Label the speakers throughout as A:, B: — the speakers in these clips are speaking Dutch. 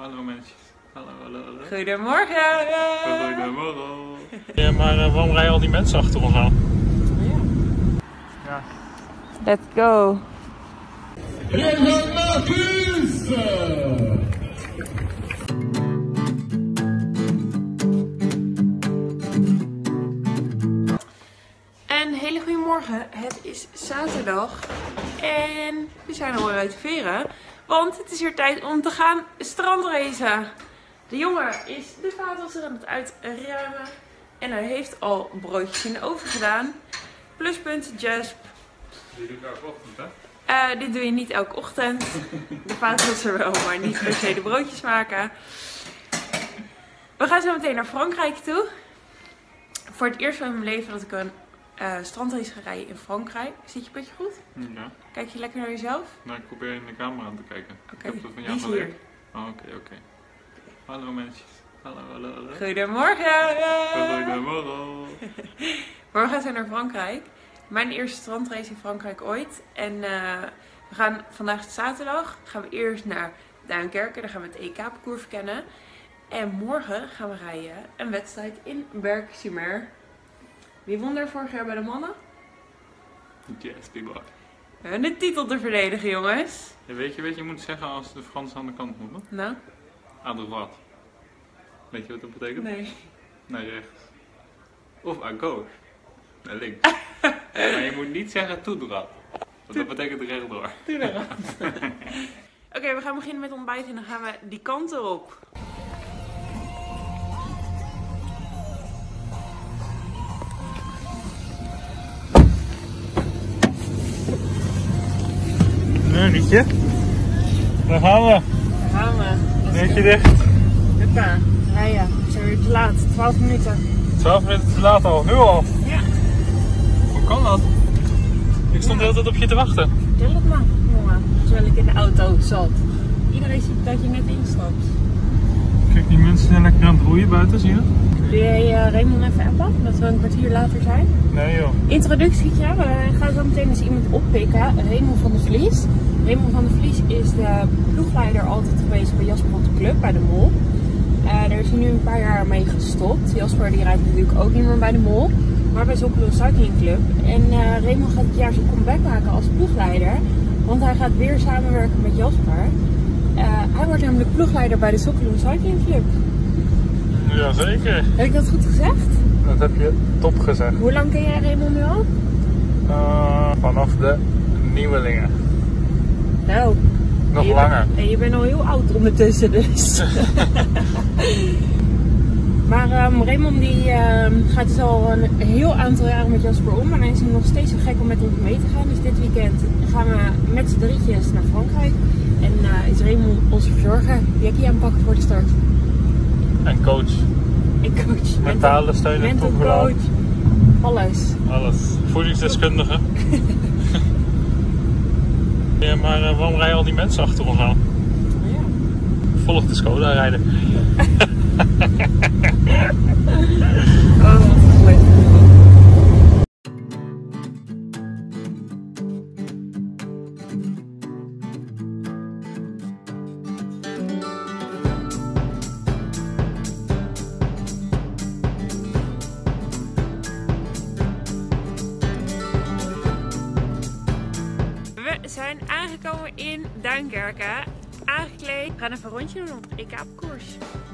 A: Hallo mensen. Hallo.
B: Goedemorgen!
A: Goedemorgen! Ja, maar waarom rijden al die mensen achter ons aan? Ja.
B: Let's go! Een hele goede morgen. Het is zaterdag en we zijn alweer uit de veren. Want het is weer tijd om te gaan strandracen. De jongen is de vaatwasser aan het uitruimen. En hij heeft al broodjes in de oven gedaan. Pluspunt Jasp.
A: Dit doe ik elke ochtend, hè?
B: Dit doe je niet elke ochtend. De vaatwasser wel, maar niet per se de broodjes maken. We gaan zo meteen naar Frankrijk toe. Voor het eerst van mijn leven dat ik een strandrace ga rijden in Frankrijk. Zit je een beetje goed?
A: Ja.
B: Kijk je lekker naar jezelf?
A: Nou, ik probeer in de camera aan te kijken.
B: Oké,
A: Ik heb dat van
B: die
A: jou
B: is
A: geleerd.
B: hier.
A: Oh, oké. Hallo mensen. Hallo.
B: Goedemorgen!
A: Goedemorgen!
B: Maar we gaan zo naar Frankrijk. Mijn eerste strandrace in Frankrijk ooit. En we gaan vandaag is het zaterdag. Gaan we eerst naar Duinkerken. Daar gaan we het EK-parcours verkennen. En morgen gaan we rijden een wedstrijd in Berck-sur-Mer. Wie won er vorig jaar bij de mannen?
A: Yes, boy.
B: We hebben de titel te verdedigen, jongens.
A: Ja, weet je, je moet zeggen als de Fransen aan de kant moeten?
B: Nou?
A: À droite. Weet je wat dat betekent?
B: Nee.
A: Naar rechts. Of à gauche. Naar links. Maar je moet niet zeggen tout droit. Want dat betekent rechtdoor.
B: Oké, we gaan beginnen met ontbijt en dan gaan we die kant erop.
A: Neurtje. Daar gaan we.
B: Daar gaan we.
A: Neurtje dicht.
B: Huppa, rijden. We zijn weer te laat. 12 minuten.
A: 12 minuten te laat al. Nu al.
B: Ja.
A: Hoe kan dat? Ik stond de hele tijd op je te wachten.
B: Vertel het maar, jongen. Terwijl ik in de auto zat. Iedereen ziet dat je net instapt.
A: Kijk, die mensen zijn lekker aan het roeien buiten, zie je dat?
B: Doe jij Raymond even appen? Dat we een kwartier later zijn?
A: Nee joh.
B: Introductietje. We gaan zo meteen eens iemand oppikken. Raymond van der Vlies. Raymond van der Vlies is de ploegleider altijd geweest bij Jasper op de Club, bij de Mol. Daar is hij nu een paar jaar mee gestopt. Jasper die rijdt natuurlijk ook niet meer bij de Mol, maar bij Zocalo Cycling Club. En Raymond gaat dit jaar zijn comeback maken als ploegleider, want hij gaat weer samenwerken met Jasper. Hij wordt namelijk ploegleider bij de Zocalo Cycling Club.
A: Jazeker.
B: Heb ik dat goed gezegd?
A: Dat heb je top gezegd.
B: Hoe lang ken jij Raymond nu al?
A: Vanaf de nieuwelingen.
B: Nou.
A: Nog langer.
B: En je bent al heel oud ondertussen dus. Maar Raymond die gaat dus al een heel aantal jaren met Jasper om. En hij is nog steeds zo gek om met ons mee te gaan. Dus dit weekend gaan we met z'n drietjes naar Frankrijk. En is Raymond onze verzorger. Jackie aanpakken voor de start.
A: En coach.
B: En coach.
A: Mentale steun en
B: coach. Alles.
A: Voedingsdeskundige. Ja, maar waarom rijden al die mensen achter ons aan?
B: Ja.
A: Volg de Skoda rijden.
B: Oh, wat leuk. We zijn aangekomen in Duinkerken, aangekleed. We gaan even een rondje doen op het EK-parcours.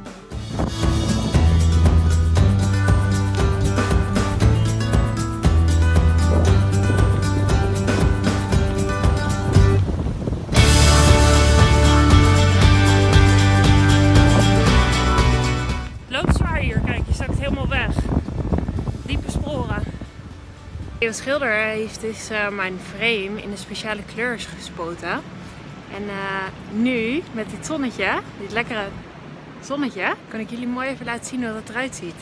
B: Loopt zwaar hier, kijk, je zakt helemaal weg. Diepe sporen. De schilder heeft dus mijn frame in de speciale kleur gespoten. En nu, met dit zonnetje, dit lekkere zonnetje, kan ik jullie mooi even laten zien hoe dat eruit ziet.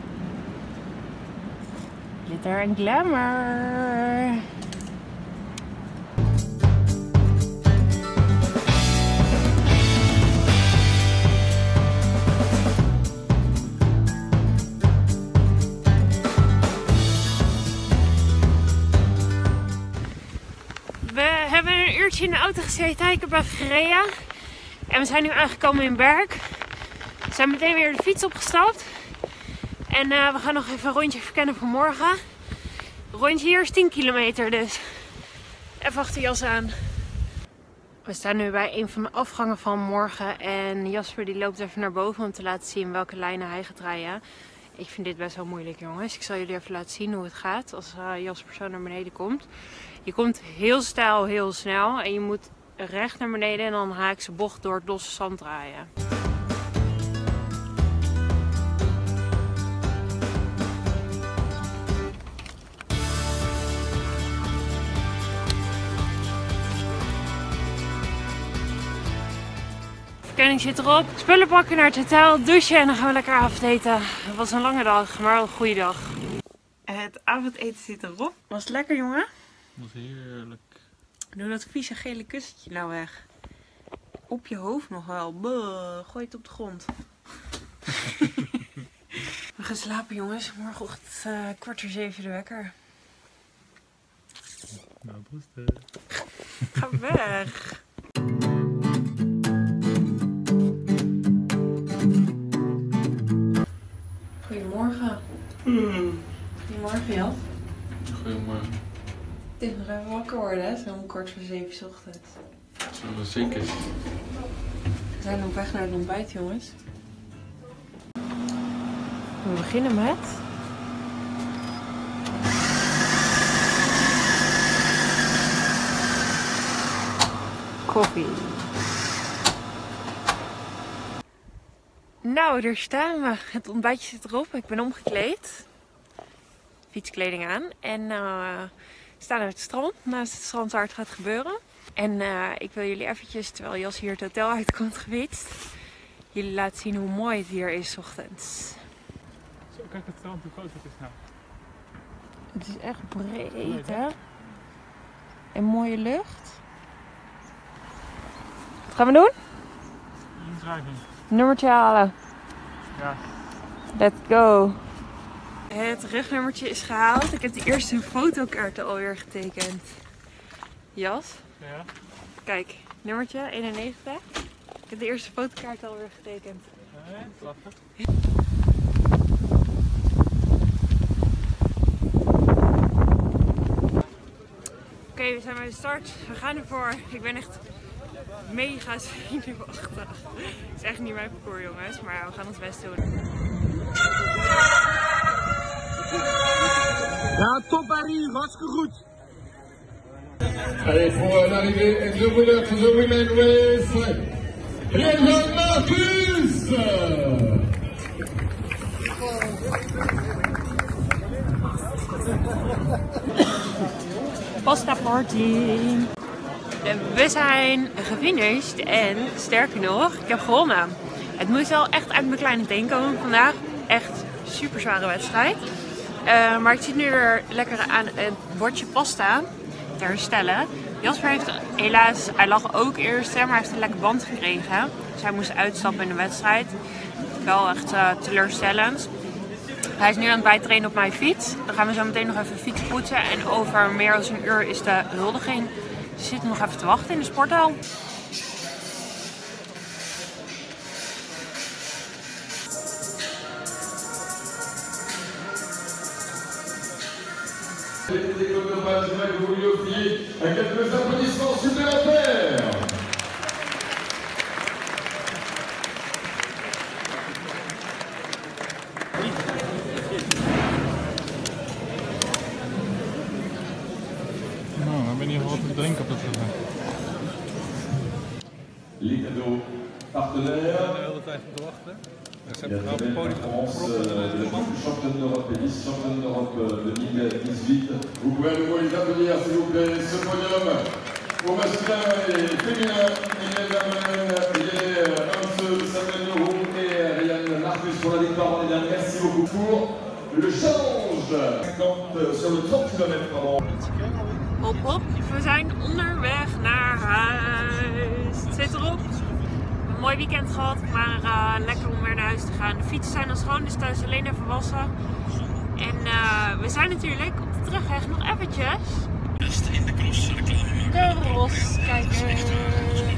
B: Glitter en glamour! We hebben een uurtje in de auto gezeten. Ik heb even gereden. En we zijn nu aangekomen in Berk. We zijn meteen weer de fiets opgestapt. En we gaan nog even een rondje verkennen voor morgen. Het rondje hier is 10 kilometer, dus even achter jas aan. We staan nu bij een van de afgangen van morgen. En Jasper die loopt even naar boven om te laten zien welke lijnen hij gaat rijden. Ik vind dit best wel moeilijk, jongens. Ik zal jullie even laten zien hoe het gaat als Jasper zo naar beneden komt. Je komt heel steil, heel snel. En je moet recht naar beneden en dan haakse bocht door het losse zand draaien. Verkenning zit erop. Spullen pakken naar het hotel, douchen en dan gaan we lekker avondeten. Het was een lange dag, maar wel een goede dag. Het avondeten zit erop. Was het lekker, jongen?
A: Dat was heerlijk.
B: Doe dat vieze gele kussentje nou weg. Op je hoofd nog wel. Buh, gooi het op de grond. We gaan slapen, jongens. Morgenochtend 6:15 de wekker.
A: Nou, proesten.
B: Ga weg. Goedemorgen. Goedemorgen, Jan.
A: Goedemorgen.
B: Het is nog even wakker worden, hè? Zo om 6:45 ochtends.
A: Zo zeker.
B: We zijn op weg naar het ontbijt, jongens. We beginnen met koffie. Nou, daar staan we. Het ontbijtje zit erop. Ik ben omgekleed. Fietskleding aan. En we staan aan het strand. Naast het strand waar het gaat gebeuren. En ik wil jullie eventjes, terwijl Jas hier het hotel uitkomt gefietst, jullie laten zien hoe mooi het hier is 's ochtends.
A: Zo, kijk het strand, hoe groot het is nou.
B: Het is echt breed, hè? En mooie lucht. Wat gaan we doen?
A: Inschrijving.
B: Nummertje halen.
A: Ja.
B: Let's go. Het rugnummertje is gehaald. Ik heb de eerste fotokaarten alweer getekend. Jas?
A: Ja.
B: Kijk, nummertje 91. Ik heb de eerste fotokaart alweer getekend.
A: Lastig.
B: Oké, we zijn bij de start. We gaan ervoor. Ik ben echt mega zenuwachtig. Het is echt niet mijn parcours, jongens, maar we gaan ons best doen.
C: Ja, top Harry, hartstikke goed.
D: Allez, pour l'arrivée, and the winner to the women race, Riemann Marcus!
B: Pasta party! We zijn gefinished en sterker nog, ik heb gewonnen. Het moest wel echt uit mijn kleine teen komen vandaag. Echt super zware wedstrijd. Maar ik zit nu weer lekker aan het bordje pasta te herstellen. Jasper heeft helaas, hij lag ook eerst, maar hij heeft een lekker band gekregen. Dus hij moest uitstappen in de wedstrijd. Wel echt teleurstellend. Hij is nu aan het bijtrainen op mijn fiets. Dan gaan we zo meteen nog even fiets poetsen. En over meer dan een uur is de huldiging. Dus we zitten nog even te wachten in de sporthal.
D: Les écoles de base, j'aimerais que vous lui offriez quelques applaudissements supplémentaires.
A: Nou, dan ben je wat te drinken op het gegeven.
D: Les cadeaux partenaires.
A: De hele tijd om te wachten. Ze
D: Il y a
A: hebben nou op het podium
D: France,
A: gepropt.
D: de la championne d'Europe et vice-championne d'Europe 2018. Vous pouvez à nouveau les applaudir, s'il vous plaît, ce podium au masculin et féminin. Il est Hans Samuel Leroux et Riemann Marcus pour la victoire. Merci beaucoup pour le challenge. 50 sur le 30 km, pardon.
B: Hop hop, we zijn onderweg naar huis. Het zit erop. Een mooi weekend gehad, maar lekker om weer naar huis te gaan. De fietsen zijn al schoon, dus thuis alleen even wassen. En we zijn natuurlijk op de terugweg nog eventjes. Best in de cross reclame maken. De Ros kijken.